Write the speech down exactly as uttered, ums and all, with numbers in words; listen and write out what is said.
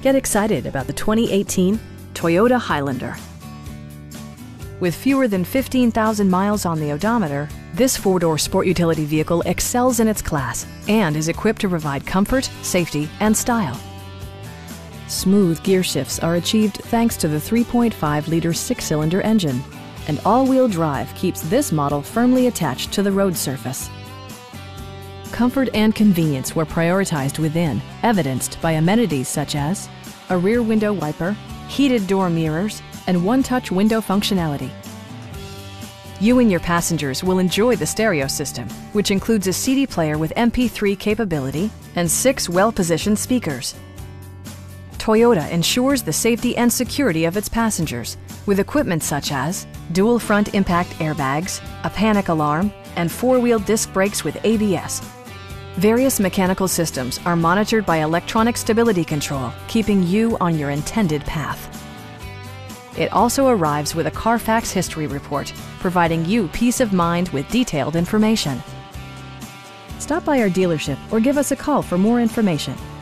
Get excited about the twenty eighteen Toyota Highlander. With fewer than fifteen thousand miles on the odometer, this four-door sport utility vehicle excels in its class and is equipped to provide comfort, safety, and style. Smooth gear shifts are achieved thanks to the three point five liter six-cylinder engine, and all-wheel drive keeps this model firmly attached to the road surface. Comfort and convenience were prioritized within, evidenced by amenities such as a rear window wiper, heated door mirrors, and one-touch window functionality. You and your passengers will enjoy the stereo system, which includes a C D player with M P three capability and six well-positioned speakers. Toyota ensures the safety and security of its passengers with equipment such as dual front impact airbags, a panic alarm, and four-wheel disc brakes with A B S. Various mechanical systems are monitored by electronic stability control, keeping you on your intended path. It also arrives with a Carfax history report, providing you peace of mind with detailed information. Stop by our dealership or give us a call for more information.